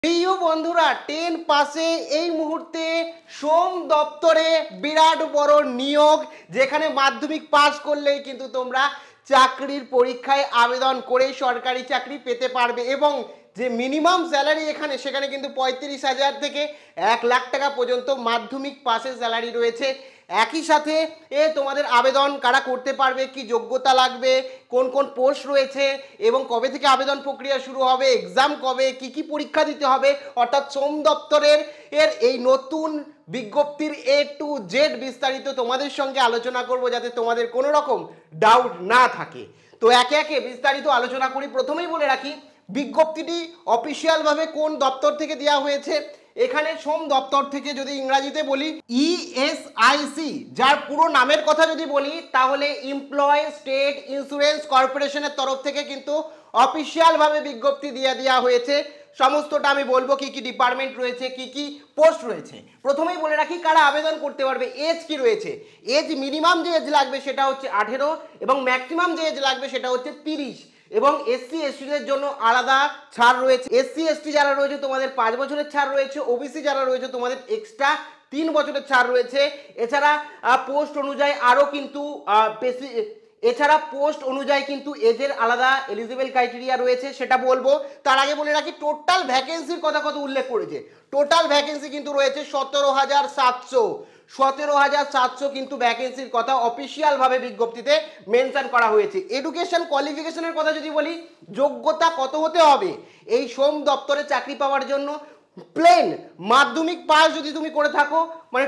প্রিয় বন্ধুরা, 10 পাসে এই মুহূর্তে শ্রম দপ্তরে বিরাট বড় নিয়োগ, যেখানে মাধ্যমিক পাস করলেই কিন্তু তোমরা চাকরির পরীক্ষায় আবেদন করে সরকারি চাকরি পেতে পারবে। এবং যে মিনিমাম স্যালারি সেখানে কিন্তু 35,000 থেকে 1,00,000 টাকা পর্যন্ত মাধ্যমিক পাসের স্যালারি রয়েছে। একই সাথে তোমাদের আবেদন কারা করতে পারবে, কি যোগ্যতা লাগবে, কোন কোন পোস্ট রয়েছে এবং কবে থেকে আবেদন প্রক্রিয়া শুরু হবে, এক্সাম কবে, কি পরীক্ষা দিতে হবে, অর্থাৎ শ্রম দপ্তরের এই নতুন বিজ্ঞপ্তির A to Z বিস্তারিত তোমাদের সঙ্গে আলোচনা করব, যাতে তোমাদের কোনো রকম ডাউট না থাকে। তো একে একে বিস্তারিত আলোচনা করি। প্রথমেই বলে রাখি, বিজ্ঞপ্তিটি অফিসিয়ালভাবে কোন দপ্তর থেকে দেওয়া হয়েছে। এখানে শ্রম দপ্তর থেকে যদি ইংরাজিতে বলি ESIC, যার পুরো নামের কথা যদি বলি তাহলে এমপ্লয় স্টেট ইন্স্যুরেন্স কর্পোরেশনের তরফ থেকে কিন্তু অফিসিয়ালভাবে বিজ্ঞপ্তি দিয়ে দেওয়া হয়েছে। সমস্তটা আমি বলবো, কি কি ডিপার্টমেন্ট রয়েছে, কি পোস্ট রয়েছে। প্রথমেই বলে রাখি কারা আবেদন করতে পারবে। এজ কি রয়েছে, এজ মিনিমাম যে এজ লাগবে সেটা হচ্ছে 18 এবং ম্যাক্সিমাম যে এজ লাগবে সেটা হচ্ছে 30। এবং SC STদের জন্য আলাদা ছাড় রয়েছে। SC ST যারা রয়েছে তোমাদের 5 বছরের ছাড় রয়েছে, OBC যারা রয়েছে তোমাদের এক্সট্রা 3 বছরের ছাড় রয়েছে। এছাড়া পোস্ট অনুযায়ী আরও কিন্তু পোস্ট অনুযায়ী কিন্তু এজের আলাদা এলিজিবল ক্রাইটেরিয়া রয়েছে, সেটা বলবো। তার আগে বলে রাখি টোটাল ভ্যাকেন্সির কথা কত উল্লেখ করেছে। টোটাল ভ্যাকেন্সি কিন্তু রয়েছে 17,700। 17,700 কিন্তু ভ্যাকেন্সির কথা অফিসিয়ালভাবে বিজ্ঞপ্তিতে মেনশন করা হয়েছে। এডুকেশন কোয়ালিফিকেশনের কথা যদি বলি, যোগ্যতা কত হতে হবে এই শ্রম দপ্তরে চাকরি পাওয়ার জন্য। প্লেন মাধ্যমিক পাস যদি তুমি করে থাকো, মানে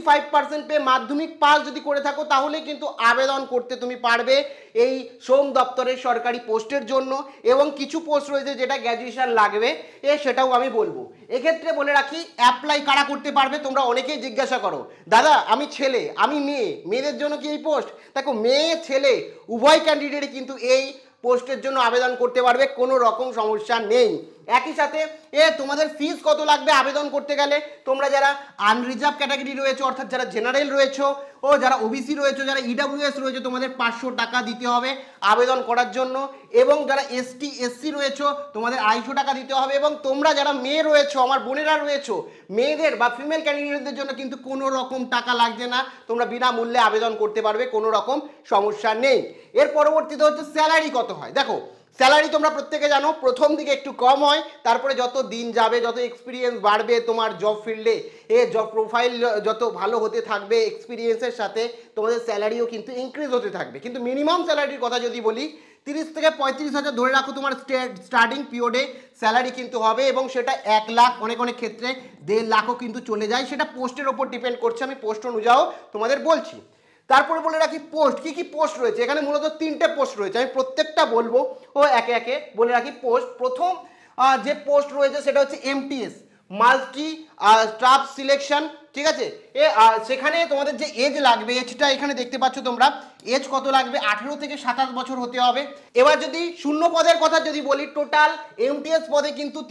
25% পে মাধ্যমিক পাস যদি করে থাকো, তাহলে কিন্তু আবেদন করতে তুমি পারবে এই শ্রম দপ্তরের সরকারি পোস্টের জন্য। এবং কিছু পোস্ট রয়েছে যেটা গ্র্যাজুয়েশন লাগবে, সেটাও আমি বলবো। এক্ষেত্রে বলে রাখি অ্যাপ্লাই কারা করতে পারবে। তোমরা অনেকেই জিজ্ঞাসা করো, দাদা আমি ছেলে আমি মেয়ে, মেয়েদের জন্য কি এই পোস্ট? দেখো, মেয়ে ছেলে উভয় ক্যান্ডিডেট কিন্তু এই পোস্টের জন্য আবেদন করতে পারবে, কোনো রকম সমস্যা নেই। একই সাথে তোমাদের ফিস কত লাগবে আবেদন করতে গেলে। তোমরা যারা আনরিজার্ভ ক্যাটাগরি রয়েছে, অর্থাৎ যারা জেনারেল রয়েছে ও যারা OBC রয়েছে, যারা EWS রয়েছে, তোমাদের 500 টাকা দিতে হবে আবেদন করার জন্য। এবং যারা ST SC রয়েছে তোমাদের 250 টাকা দিতে হবে। এবং তোমরা যারা মেয়ে রয়েছে, আমার বোনেরা রয়েছে, মেয়েদের বা ফিমেল ক্যান্ডিডেটদের জন্য কিন্তু কোনো রকম টাকা লাগছে না, তোমরা বিনামূল্যে আবেদন করতে পারবে, কোনো রকম সমস্যা নেই। এর পরবর্তীতে হচ্ছে স্যালারি কত হয়। দেখো, স্যালারি তোমরা প্রত্যেকে জানো প্রথম দিকে একটু কম হয়, তারপরে যত দিন যাবে, যত এক্সপিরিয়েন্স বাড়বে তোমার জব ফিল্ডে, জব প্রোফাইল যত ভালো হতে থাকবে, এক্সপিরিয়েন্সের সাথে তোমাদের স্যালারিও কিন্তু ইনক্রিজ হতে থাকবে। কিন্তু মিনিমাম স্যালারির কথা যদি বলি, 30 থেকে 35,000 ধরে রাখো তোমার স্টার্টিং পিরিয়ডে স্যালারি কিন্তু হবে। এবং সেটা 1 লাখ, অনেক ক্ষেত্রে 1.5 লাখও কিন্তু চলে যায়, সেটা পোস্টের ওপর ডিপেন্ড করছে। আমি পোস্ট অনুযায়ী তোমাদের বলছি। তারপরে বলে রাখি পোস্ট, কি পোস্ট রয়েছে। এখানে মূলত 3টে পোস্ট রয়েছে, আমি প্রত্যেকটা বলবো ও একে একে বলে রাখি। পোস্ট প্রথম যে পোস্ট রয়েছে সেটা হচ্ছে MTS, মাল্টি স্টাফ সিলেকশন, ঠিক আছে। সেখানে তোমাদের যে এজ লাগবে, এজটা এখানে দেখতে পাচ্ছ তোমরা, এজ কত লাগবে, 18 থেকে 27 বছর হতে হবে। এবার যদি শূন্য পদের কথা যদি বলি, টোটাল MTS পদে কিন্তু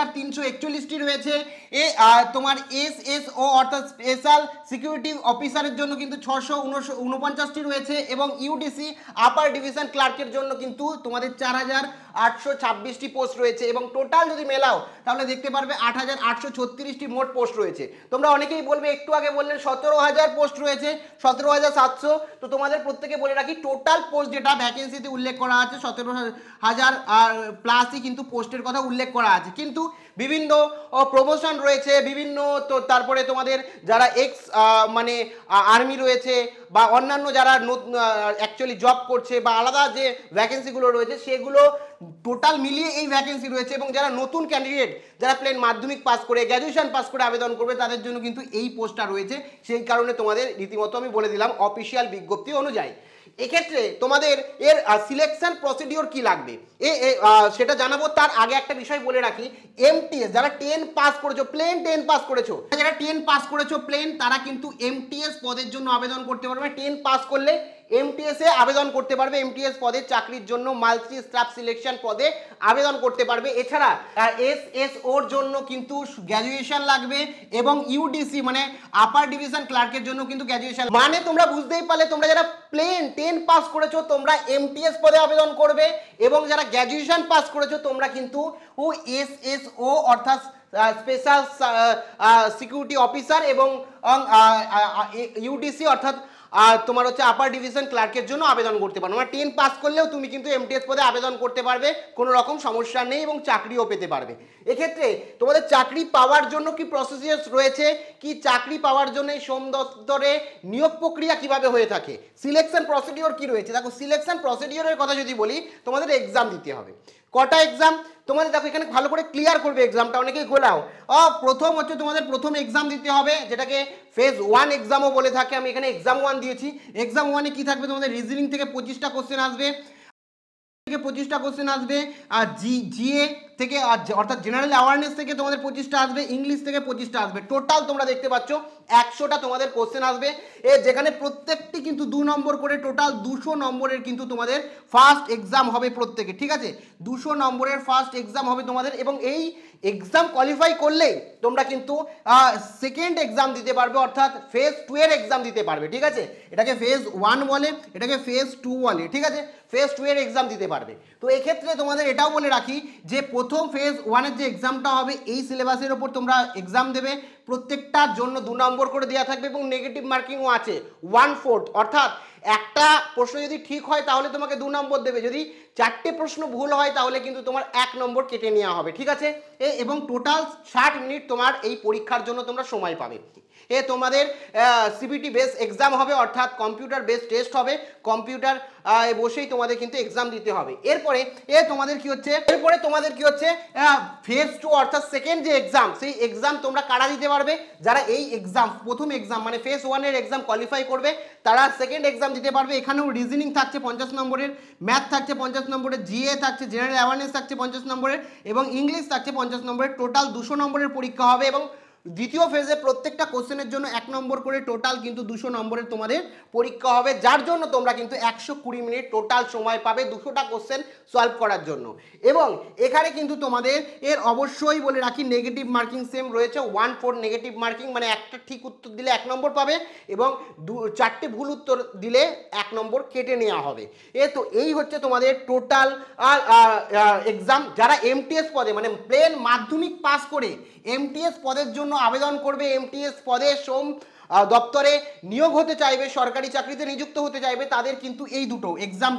3,341টি রয়েছে। তোমার SSO অর্থাৎ স্পেশাল সিকিউরিটি অফিসারের জন্য কিন্তু 649টি রয়েছে। এবং UDC আপার ডিভিশন ক্লার্কের জন্য কিন্তু তোমাদের 4,826টি পোস্ট রয়েছে। এবং টোটাল যদি মেলাও তাহলে দেখতে পারবে 8,836টি মোট পোস্ট রয়েছে। তোমরা অনেকেই বলবে, একটু আগে বললেন 17,000 পোস্ট রয়েছে, 17,700। তো তোমাদের প্রত্যেকে বলে রাখি টোটাল পোস্ট যেটা ভ্যাকেন্সিতে উল্লেখ করা আছে 17,000 প্লাসই কিন্তু পোস্টের কথা উল্লেখ করা আছে। কিন্তু বিভিন্ন প্রমোশন রয়েছে, বিভিন্ন তো তারপরে তোমাদের যারা মানে আর্মি রয়েছে বা অন্যান্য যারা অ্যাকচুয়ালি জব করছে বা আলাদা যে ভ্যাকেন্সিগুলো রয়েছে, সেগুলো টোটাল মিলিয়ে এই ভ্যাকেন্সি রয়েছে। এবং যারা নতুন ক্যান্ডিডেট, যারা প্লেন মাধ্যমিক পাস করে গ্র্যাজুয়েশন পাস করে আবেদন করবে, তাদের জন্য কিন্তু এই পোস্টটা রয়েছে। সেই কারণে তোমাদের রীতিমতো আমি বলে দিলাম অফিসিয়াল বিজ্ঞপ্তি অনুযায়ী। এক্ষেত্রে তোমাদের এর সিলেকশন প্রসিডিওর কি লাগবে সেটা জানাবো। তার আগে একটা বিষয় বলে রাখি, MTS যারা 10 পাস করেছো, প্লেন 10 পাস করেছো, যারা 10 পাস করেছো প্লেন, তারা কিন্তু MTS পদের জন্য আবেদন করতে পারবে। 10 পাস করলে MTS এ আবেদন করতে পারবে, MTS পদে চাকরির জন্য মাল্টি স্টাফ সিলেকশন পদে আবেদন করতে পারবে। এছাড়া SSOর জন্য কিন্তু গ্র্যাজুয়েশন লাগবে এবং UDC মানে আপার ডিভিশন ক্লার্কের জন্য কিন্তু গ্র্যাজুয়েশন। মানে তোমরা বুঝতেই পারলে, তোমরা যারা প্লেন 10 পাস করেছো তোমরা MTS পদে আবেদন করবে, এবং যারা গ্র্যাজুয়েশন পাস করেছো তোমরা কিন্তু SSO অর্থাৎ স্পেশাল সিকিউরিটি অফিসার এবং ইউডিসি অর্থাৎ তোমার হচ্ছে আপার ডিভিশন ক্লার্কের জন্য আবেদন করতে পারো। মানে 10 পাস করলেও তুমি কিন্তু এমটিএস পদে আবেদন করতে পারবে, কোনো রকম সমস্যা নেই এবং চাকরিও পেতে পারবে। এক্ষেত্রে তোমাদের চাকরি পাওয়ার জন্য কি প্রসিডিওর রয়েছে, কি চাকরি পাওয়ার জন্য এই শ্রম দপ্তরে নিয়োগ প্রক্রিয়া কিভাবে হয়ে থাকে, সিলেকশন প্রসিডিওর কি রয়েছে। দেখো সিলেকশন প্রসিডিওরের কথা যদি বলি, তোমাদের এক্সাম দিতে হবে। কটা এক্সাম তোমাদের দেখো এখানে ভালো করে ক্লিয়ার করবে এক্সামটা, অনেকেই গোলাও। প্রথম হচ্ছে তোমাদের প্রথম এক্সাম দিতে হবে, যেটাকে ফেজ 1 এক্সামও বলে থাকে। আমি এখানে এক্সাম 1 দিয়েছি। এক্সাম 1-এ কি থাকবে, তোমাদের রিজনিং থেকে 25টা কোশ্চেন আসবে, থেকে 25টা কোশ্চেন আসবে, আর জিএ থেকে অর্থাৎ জেনারেল অ্যাওয়ারনেস থেকে তোমাদের 25টা আসবে, ইংলিশ থেকে 25টা আসবে। টোটাল তোমরা দেখতে পাচ্ছ 100টা তোমাদের কোশ্চেন আসবে, যেখানে প্রত্যেকটি কিন্তু 2 নম্বর করে, টোটাল 200 নম্বরের কিন্তু তোমাদের ফার্স্ট এক্সাম হবে প্রত্যেকে, ঠিক আছে। 200 নম্বরের ফার্স্ট এক্সাম হবে তোমাদের, এবং এই এক্সাম কোয়ালিফাই করলেই তোমরা কিন্তু সেকেন্ড এক্সাম দিতে পারবে, অর্থাৎ ফেজ 2 এর এক্সাম দিতে পারবে, ঠিক আছে। এটাকে ফেজ 1 বলে, এটাকে ফেজ 2 বলে, ঠিক আছে। ফেজ 2 এর এক্সাম দিতে পারবে। তো এক্ষেত্রে তোমাদের এটাও বলে রাখি যে প্রথম ফেজ 1 এর যে এক্সামটা হবে এই সিলেবাসের ওপর তোমরা এক্সাম দেবে, প্রত্যেকটার জন্য 2 নম্বর করে দেওয়া থাকবে এবং নেগেটিভ মার্কিংও আছে 1/4, অর্থাৎ একটা প্রশ্ন যদি ঠিক হয় তাহলে তোমাকে 2 নম্বর দেবে, যদি 4টে প্রশ্ন ভুল হয় তাহলে কিন্তু তোমার 1 নম্বর কেটে নেওয়া হবে, ঠিক আছে। এবং টোটাল 60 মিনিট তোমার এই পরীক্ষার জন্য তোমরা সময় পাবে। তোমাদের সিবিটি বেস এক্সাম হবে, অর্থাৎ কম্পিউটার বেস টেস্ট হবে, কম্পিউটার বসেই তোমাদের কিন্তু এক্সাম দিতে হবে। এরপরে তোমাদের কি হচ্ছে ফেজ 2 অর্থাৎ সেকেন্ড যে এক্সাম, সেই এক্সাম তোমরা কারা দিতে পারবে, যারা এই এক্সাম প্রথম এক্সাম মানে ফেজ 1 এর এক্সাম কোয়ালিফাই করবে তারা সেকেন্ড এক্সাম দিতে পারবে। এখানেও রিজনিং থাকছে 50 নম্বরের, ম্যাথ থাকছে 50 নম্বরের, জিএ থাকছে, জেনারেল অ্যাওয়ারনেস থাকছে 50 নম্বরের এবং ইংলিশ থাকছে 50 নম্বরের। টোটাল 200 নম্বরের পরীক্ষা হবে এবং দ্বিতীয় ফেজে প্রত্যেকটা কোশ্চেনের জন্য 1 নম্বর করে, টোটাল কিন্তু 200 নম্বরের তোমাদের পরীক্ষা হবে, যার জন্য তোমরা কিন্তু 120 মিনিট টোটাল সময় পাবে 200টা কোশ্চেন সলভ করার জন্য। এবং এখানে কিন্তু তোমাদের অবশ্যই বলে রাখি নেগেটিভ মার্কিং সেম রয়েছে, 1/4 নেগেটিভ মার্কিং, মানে একটা ঠিক উত্তর দিলে 1 নম্বর পাবে এবং 4টে ভুল উত্তর দিলে 1 নম্বর কেটে নেওয়া হবে। তো এই হচ্ছে তোমাদের টোটাল এক্সাম। যারা এমটিএস পদে মানে প্লেন মাধ্যমিক পাস করে এমটিএস পদের জন্য আবেদন করবে, এমটিএস পদে শ্রম দপ্তরে নিয়োগ হতে চাইবে, সরকারি চাকরিতে নিযুক্ত হতে চাইবে, তাদের কিন্তু এই দুটো এক্সাম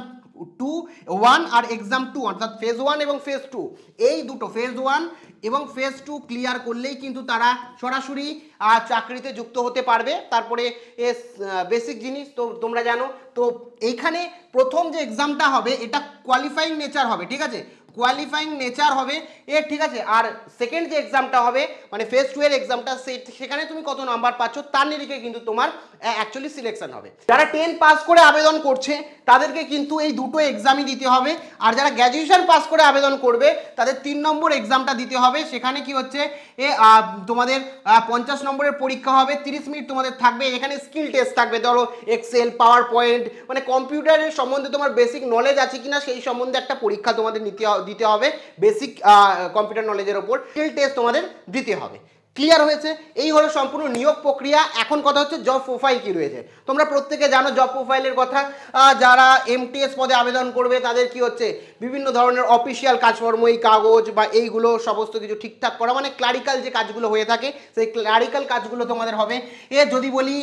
1 আর এক্সাম 2 অর্থাৎ ফেজ 1 এবং ফেজ 2, এই দুটো ফেজ 1 এবং ফেজ 2 ক্লিয়ার করলেই কিন্তু তারা সরাসরি চাকরিতে যুক্ত হতে পারবে। তারপরে বেসিক জিনিস তো তোমরা জানো। তো এইখানে প্রথম যে এক্সামটা হবে এটা কোয়ালিফাইং নেচার হবে, ঠিক আছে, কোয়ালিফাইং নেচার হবে ঠিক আছে। আর সেকেন্ড যে এক্সামটা হবে মানে ফেজ 2 এর এক্সামটা, সেখানে তুমি কত নাম্বার পাচ্ছ তার নিরিখে কিন্তু তোমার অ্যাকচুয়ালি সিলেকশন হবে। যারা 10 পাস করে আবেদন করছে তাদেরকে কিন্তু এই দুটো এক্সামই দিতে হবে, আর যারা গ্র্যাজুয়েশন পাস করে আবেদন করবে তাদের 3 নম্বর এক্সামটা দিতে হবে। সেখানে কি হচ্ছে তোমাদের 50 নম্বরের পরীক্ষা হবে, 30 মিনিট তোমাদের থাকবে। এখানে স্কিল টেস্ট থাকবে, ধরো এক্সেল, পাওয়ার পয়েন্ট, মানে কম্পিউটারের সম্বন্ধে তোমার বেসিক নলেজ আছে কিনা সেই সম্বন্ধে একটা পরীক্ষা তোমাদের দিতে হবে, বেসিক কম্পিউটার নলেজের ওপর স্কিল টেস্ট তোমাদের দিতে হবে। ক্লিয়ার হয়েছে? এই হলো সম্পূর্ণ নিয়োগ প্রক্রিয়া। এখন কথা হচ্ছে জব প্রোফাইল কি রয়েছে। তোমরা প্রত্যেকে জানো জব প্রোফাইলের কথা। যারা এমটিএস পদে আবেদন করবে তাদের কি হচ্ছে বিভিন্ন ধরনের অফিসিয়াল কাজকর্ম, এই কাগজ বা এইগুলো সমস্ত কিছু ঠিকঠাক করা, মানে ক্লারিক্যাল যে কাজগুলো হয়ে থাকে সেই ক্লারিক্যাল কাজগুলো তোমাদের হবে। যদি বলি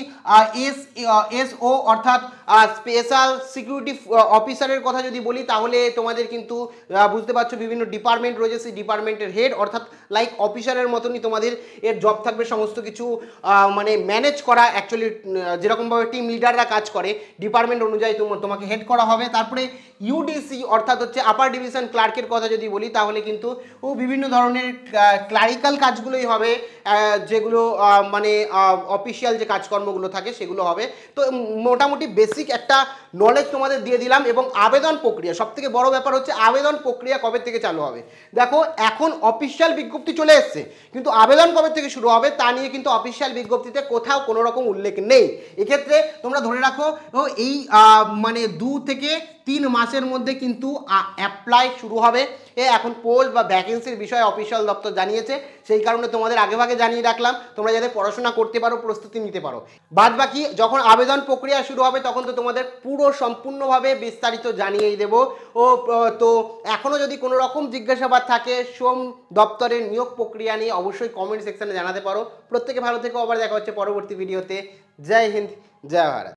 এসও অর্থাৎ স্পেশাল সিকিউরিটি অফিসারের কথা যদি বলি তাহলে তোমাদের কিন্তু বুঝতে পারছো বিভিন্ন ডিপার্টমেন্ট রয়েছে, সেই ডিপার্টমেন্টের হেড অর্থাৎ লাইক অফিসারের মতনই তোমাদের এর জব থাকবে সমস্ত কিছু মানে ম্যানেজ করা। অ্যাকচুয়ালি যেরকমভাবে টিম লিডাররা কাজ করে ডিপার্টমেন্ট অনুযায়ী তোমাকে হেড করা হবে। তারপরে ইউডিসি অর্থাৎ হচ্ছে আপার ডিভিশন ক্লার্কের কথা যদি বলি তাহলে কিন্তু বিভিন্ন ধরনের ক্লারিক্যাল কাজগুলোই হবে, যেগুলো মানে অফিসিয়াল যে কাজকর্মগুলো থাকে সেগুলো হবে। তো মোটামুটি বেসিক একটা নলেজ তোমাদের দিয়ে দিলাম। এবং আবেদন প্রক্রিয়া, সবথেকে বড় ব্যাপার হচ্ছে আবেদন প্রক্রিয়া কবে থেকে চালু হবে। দেখো এখন অফিসিয়াল বিজ্ঞপ্তি চলে এসছে, কিন্তু আবেদন কবে থেকে শুরু হবে তা নিয়ে কিন্তু অফিসিয়াল বিজ্ঞপ্তিতে কোথাও কোনো রকম উল্লেখ নেই। এক্ষেত্রে তোমরা ধরে রাখো এই মানে 2 থেকে 3 মাসের মধ্যে কিন্তু অ্যাপ্লাই শুরু হবে। এখন পোস্ট বা ভ্যাকেন্সির বিষয়ে অফিসিয়াল দপ্তর জানিয়েছে, সেই কারণে তোমাদের আগেভাগে জানিয়ে রাখলাম, তোমরা যাতে পড়াশোনা করতে পারো, প্রস্তুতি নিতে পারো। বাদ বাকি যখন আবেদন প্রক্রিয়া শুরু হবে তখন তো তোমাদের পুরো সম্পূর্ণভাবে বিস্তারিত জানিয়েই দেবো। তো এখনও যদি কোনো রকম জিজ্ঞাসাবাদ থাকে শ্রম দপ্তরের নিয়োগ প্রক্রিয়া নিয়ে অবশ্যই কমেন্ট সেকশনে জানাতে পারো। প্রত্যেকে ভালো থেকো, আবার দেখা হচ্ছে পরবর্তী ভিডিওতে। জয় হিন্দ, জয় ভারত।